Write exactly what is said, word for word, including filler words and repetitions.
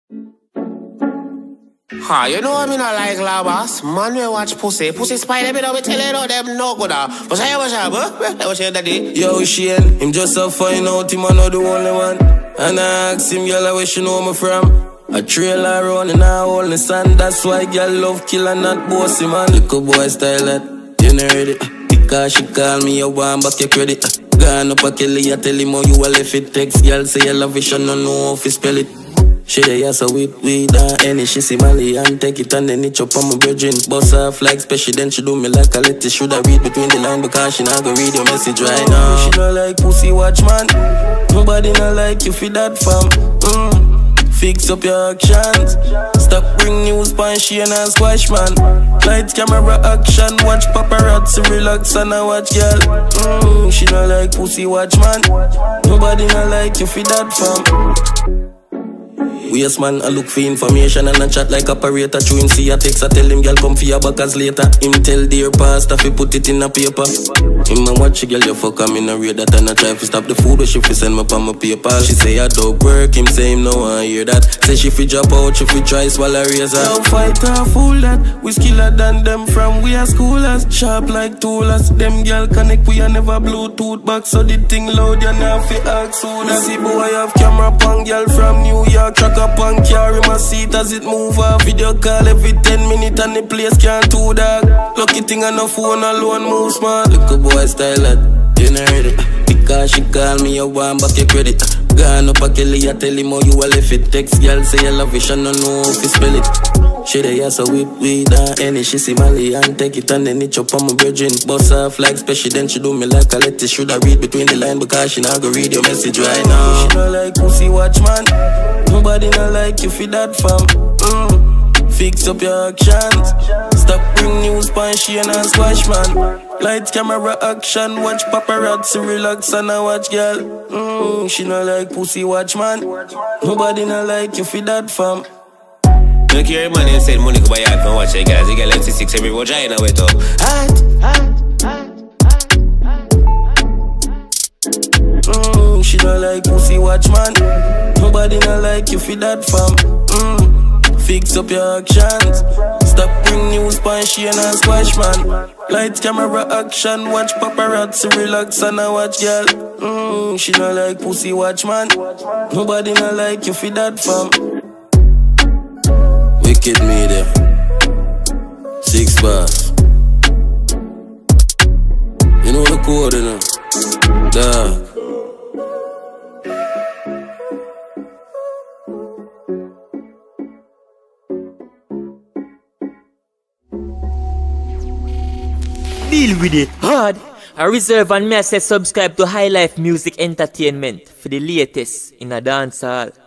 Ha, you know what I mean? I like labas. Man, we watch pussy. Pussy spider, me know we tell you know them no good. But say what's up, huh? What's your daddy? Yo, Shane, him just a find out him not the only one. And I ask him, girl, where she know me from. A trailer run in a hole in the sand. That's why girl love kill and not bossy, man. Little boy style that, you know ready. Because she call me, you want back your credit. Gone up a Kelly, I tell him how you a left it. Text girl say you love it, she don't know if you spell it. She dey ask her with weed and any. She see Mali and take it and then it chop on my virgin. Boss off like special, then she do me like a letter. Shoulda read between the line because she not go read your message right now. She not like pussy watch man. Nobody not like you for that fam. Mm. Fix up your actions. Stop bring news pan she and squash man. Lights, camera, action. Watch paparazzi, relax and I watch girl. Mm. She not like pussy watch man. Nobody not like you for that fam. Yes man, I look for information and I chat like operator. True him see a text, I tell him girl come for your backers later. Him tell dear pastor fi put it in a paper. Him a watch a girl you fuck him in a read that and I try to stop the food where she fi send me on my paper. She say I dog work, him say him no want hear that. Say she fi drop out, she fi try swallow razor. Now fight or fool that, we skiller than them from we are schoolers. Sharp like toolers, them girl connect we a never Bluetooth back. So the thing loud you now fi ask who that. See boy have camera pan girl from New York. Track up and carry my seat as it move off. Video call every ten minutes and the place can't do that. Lucky thing on the phone alone move smart. Little boy style that, you know ready. Because she call me, you want back your credit. Gone up a Kelly, I tell him how you a left it. Text girl say you love it, she don't know if you spell it. She dey ask her with weed and any. She see Mali and take it and then it chop on my virgin. Boss off like special, then she do me like a letter. Shoulda read between the line because she not go read your message right now. She not like pussy watch man. Nobody not like you for that fam. Mm. Fix up your actions. Stop bring news pan she and squash man. Lights, camera, action. Watch paparazzi, relax and I watch girl. Mm. She not like pussy watch man. Nobody not like you for that fam. Look here, man, and said money go buy out and watch it, guys. You get like six every vagina with up. Hot, hot, hot, hot, mm, she not like pussy watch man. Nobody not like you for that fam. Mm, fix up your actions. Stop bring news pan she and squash man. Lights, camera, action. Watch paparazzi, relax and I watch girl. Mm, she not like pussy watch man. Nobody not like you for that fam. Wicked media, six bars. You know the code, you know? Dog. Deal with it hard. I reserve and me I say subscribe to HighLife Music Entertainment for the latest in a dancehall.